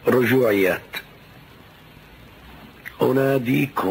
رجوعيات. أناديكم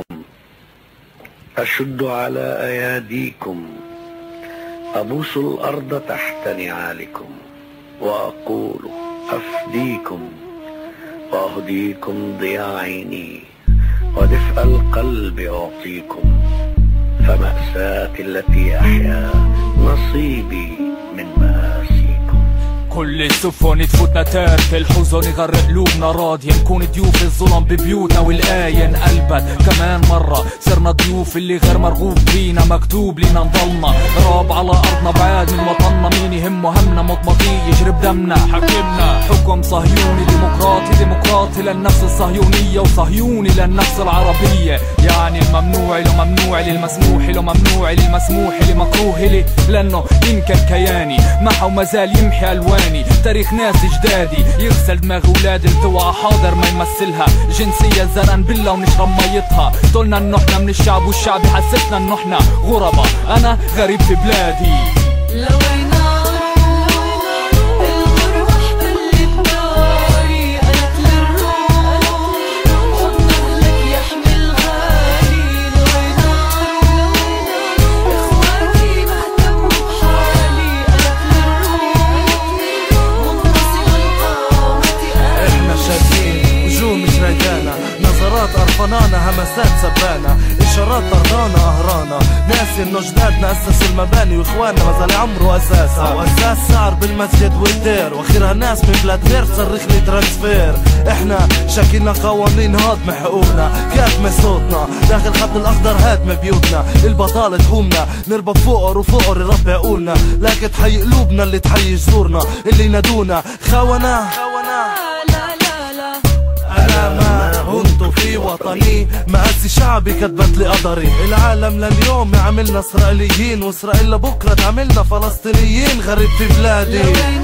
أشد على أياديكم، أبوس الأرض تحت نعالكم، وأقول أفديكم وأهديكم ضياء عيني، ودفء القلب أعطيكم، فمأساتي التي أحيا نصيبي من مآسيكم. كل السفن تفوتنا تارك الحزن يغرق قلوبنا، راضية نكون ضيوف الظلم ببيوتنا، والآية انقلبت كمان مرة، صرنا ضيوف اللي غير مرغوب فينا، مكتوب لينا نضلنا غراب على أرضنا بعاد من وطننا، مين يهمه همنا مطمطي يجرب دمنا، حكمنا حكم صهيوني ديمقراطي للنفس الصهيونية، وصهيوني للنفس العربية، يعني الممنوع له ممنوع، للمسموح له ممنوع، للمسموح لمكروه لي، لأنه ينكر كياني محو مازال يمحي ألواني، تاريخ ناس جدادي يغسل دماغ ولاد التوعى حاضر ما يمثلها، جنسية زرقان بالله ونشرب ميتها، طولنا انه احنا من الشعب والشعب يحسسنا انه احنا غربة، انا غريب في بلادي. نظرات قرفنانا همسات سبانا، اشارات طردانا قهرانا، ناسي انه جدادنا اسسوا المباني، واخواننا ما زال عمره اساسها، واساس سعر بالمسجد والدير، واخرها ناس من بلاد غير تصرخ لي ترانسفير. احنا شاكلنا قوانين هضم حقوقنا، كاتمة صوتنا داخل خط الاخضر هاتم بيوتنا، البطالة تهمنا نربى بفقر وفقر يربي عقولنا، لكن تحيي قلوبنا اللي تحيي جذورنا، اللي ينادونا خونة. أنا ما هنت في وطني، مآسي شعبي كتبت لي قدري، العالم لليوم يعملنا إسرائيليين، وإسرائيل لبكرة تعملنا فلسطينيين، غريب في بلادي.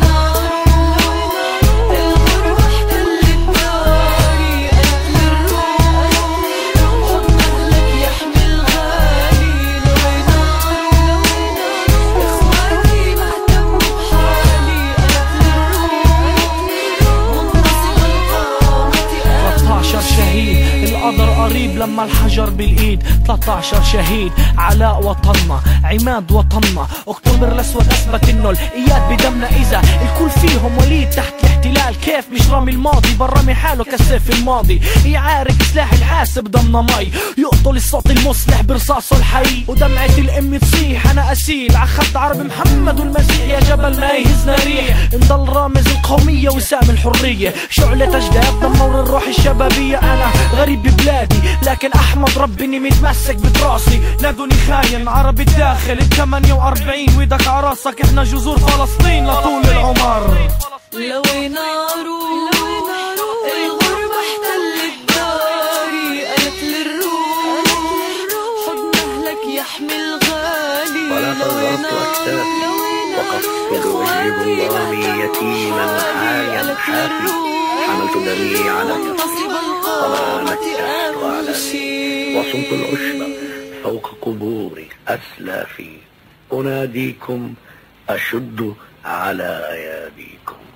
القدر قريب لما الحجر بالايد، 13 شهيد علاء وطننا عماد وطننا، اكتوبر الاسود اثبت انه الاياد بدمنا، اذا الكل فيهم وليد تحت الاحتلال، كيف مش رامي الماضي برمي حاله كالسيف الماضي، يعارك سلاح الحاسب ضمنا مي، يقتل الصوت المصلح برصاصه الحي، ودمعة الام تصيح انا اسيل عخد عرب محمد والمسيح، يا جبل ما يهزنا ريح، نضل رامز القومية وسام الحرية، شعلة اجداد دمر الروح الشبابية، انا غريب ببلادي لكن احمد ربي اني متمسك بتراسي، نادوني خاين عربي الداخل ال48 ويدك عراسك، احنا جذور فلسطين لطول العمر. لوين اروح الغربة احتلت داري، قالت للروح حضن اهلك يحمي الغالي، ولا صغرت اكتافي وقفت وجه الله يتيما حاليا حافي، حملت دمي على كفي وما نكحت أعلامي، وصمت العشب فوق قبور أسلافي، أناديكم أشد على أياديكم.